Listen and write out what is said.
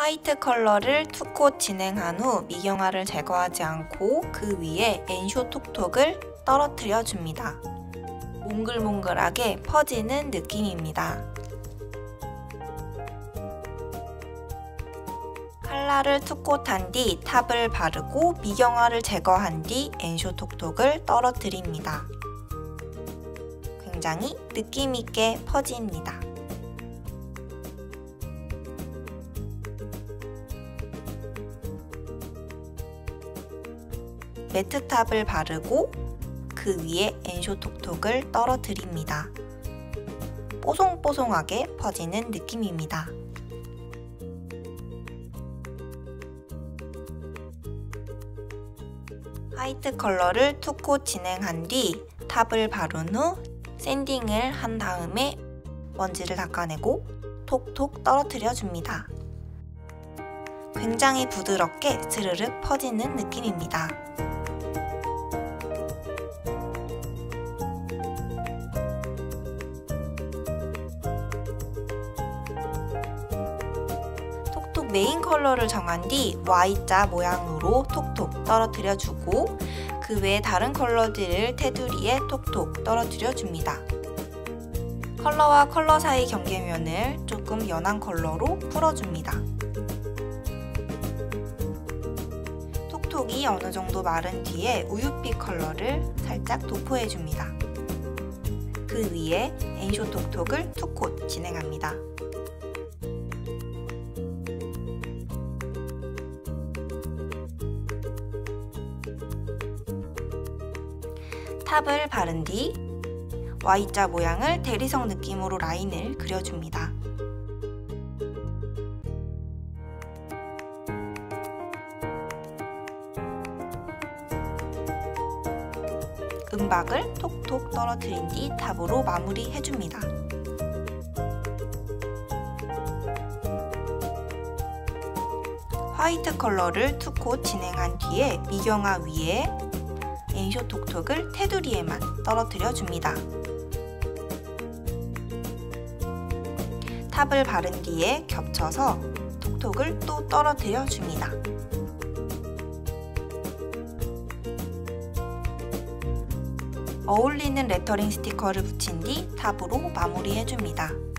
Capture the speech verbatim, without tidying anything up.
화이트 컬러를 투 콧 진행한 후 미경화를 제거하지 않고 그 위에 앤쇼 톡톡을 떨어뜨려 줍니다. 몽글몽글하게 퍼지는 느낌입니다. 컬러를 투 콧 한 뒤 탑을 바르고 미경화를 제거한 뒤 앤쇼 톡톡을 떨어뜨립니다. 굉장히 느낌있게 퍼집니다. 매트 탑을 바르고 그 위에 앤쇼 톡톡을 떨어뜨립니다. 뽀송뽀송하게 퍼지는 느낌입니다. 화이트 컬러를 투 콧 진행한 뒤 탑을 바른 후 샌딩을 한 다음에 먼지를 닦아내고 톡톡 떨어뜨려 줍니다. 굉장히 부드럽게 스르륵 퍼지는 느낌입니다. 톡톡 메인 컬러를 정한 뒤 Y자 모양으로 톡톡 떨어뜨려 주고 그 외에 다른 컬러들을 테두리에 톡톡 떨어뜨려 줍니다. 컬러와 컬러 사이 경계면을 조금 연한 컬러로 풀어줍니다. 톡톡이 어느 정도 마른 뒤에 우윳빛 컬러를 살짝 도포해줍니다. 그 위에 앤쇼 톡톡을 투 콧 진행합니다. 탑을 바른 뒤 Y자 모양을 대리석 느낌으로 라인을 그려줍니다. 은박을 톡톡 떨어뜨린 뒤 탑으로 마무리해줍니다. 화이트 컬러를 투 콧 진행한 뒤에 미경화 위에 앤쇼 톡톡을 테두리에만 떨어뜨려 줍니다. 탑을 바른 뒤에 겹쳐서 톡톡을 또 떨어뜨려 줍니다. 어울리는 레터링 스티커를 붙인 뒤 탑으로 마무리해줍니다.